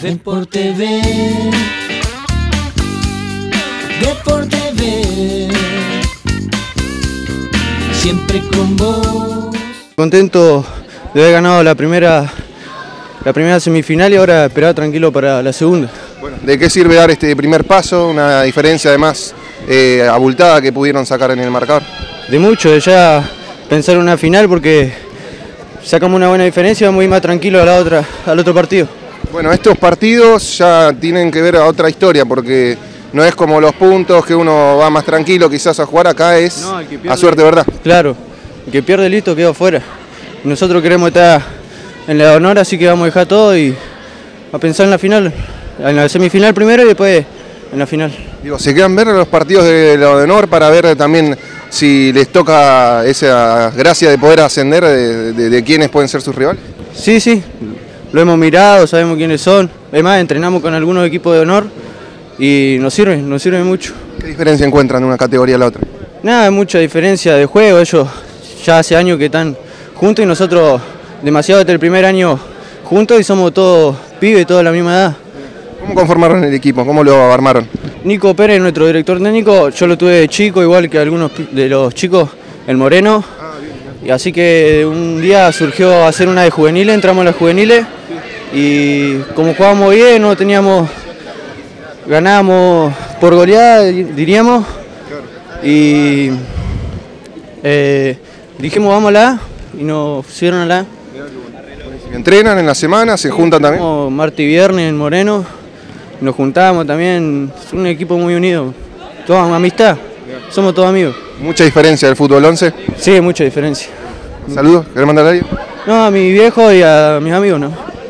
Deporte B, Deporte B, siempre con vos. Contento de haber ganado la primera semifinal y ahora esperar tranquilo para la segunda. Bueno, ¿de qué sirve dar este primer paso? Una diferencia además abultada que pudieron sacar en el marcador. De mucho, de ya pensar en una final porque sacamos una buena diferencia y vamos a ir más tranquilos al otro partido. Bueno, estos partidos ya tienen que ver a otra historia porque no es como los puntos que uno va más tranquilo quizás a jugar, acá es a suerte, ¿verdad? Claro, el que pierde listo queda afuera. Nosotros queremos estar en la de honor, así que vamos a dejar todo y a pensar en la final, en la semifinal primero y después en la final. Digo, ¿se quedan ver los partidos de la de honor para ver también si les toca esa gracia de poder ascender de quiénes pueden ser sus rivales? Sí, lo hemos mirado, sabemos quiénes son. Además, entrenamos con algunos equipos de honor y nos sirve mucho. ¿Qué diferencia encuentran de una categoría a la otra? Nada, hay mucha diferencia de juego. Ellos ya hace años que están juntos y nosotros demasiado desde el primer año juntos y somos todos pibes, todos de la misma edad. ¿Cómo conformaron el equipo? ¿Cómo lo armaron? Nico Pérez, nuestro director técnico, yo lo tuve de chico, igual que algunos de los chicos, el Moreno. Y así que un día surgió hacer una de juveniles, entramos a las juveniles y como jugábamos bien, ganábamos por goleada, diríamos. Y dijimos vamos a la A y nos pusieron a la A. ¿Entrenan en la semana? ¿Se juntan también? Martes y viernes en Moreno, nos juntamos también, es un equipo muy unido, toda amistad, somos todos amigos. ¿Mucha diferencia del fútbol 11? Sí, mucha diferencia. Saludos, ¿querés mandar a alguien? No, a mi viejo y a mis amigos no.